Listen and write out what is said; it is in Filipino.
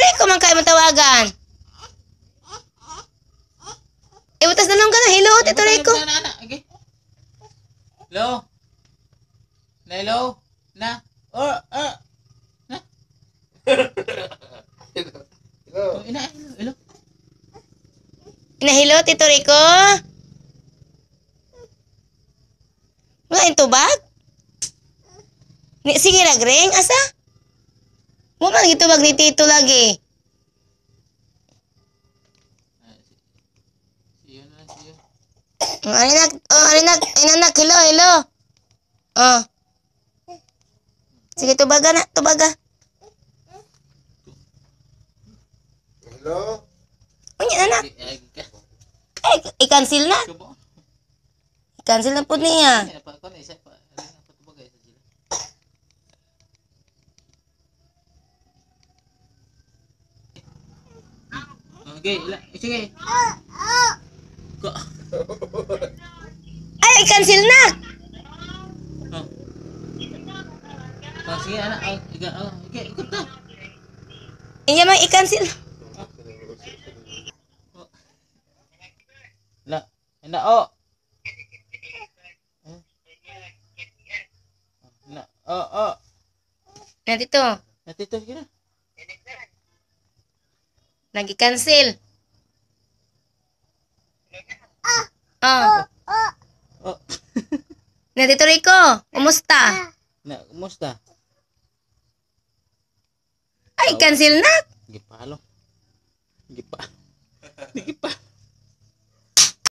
Rico man kayo matawagan. Ibutas na lang ka na. Hello, Tito Rico. Okay. Hello. Hello. Na. Na. Hello. Hello. Hello, Tito Rico. Wala yung tubag? Sige, nagring. Asa? Wala man tubag ni Tito lagi. Anak, hello. Oh. Sige, tubaga na, tubaga. Hello. Unya, anak. I-cancel na. I-cancel na po niya. Okay, sige. Ay, i-cancel na. Sige, anak. Okay, ikot na. Iya mang i-cancel. Na, oh. Na, oh. Nandito. Natito, sige na. Nag-cancel. Oh. Oh. Nandito Rico. Kumusta? Na, kumusta? Ay, cancel na. Gipalo. Gipa.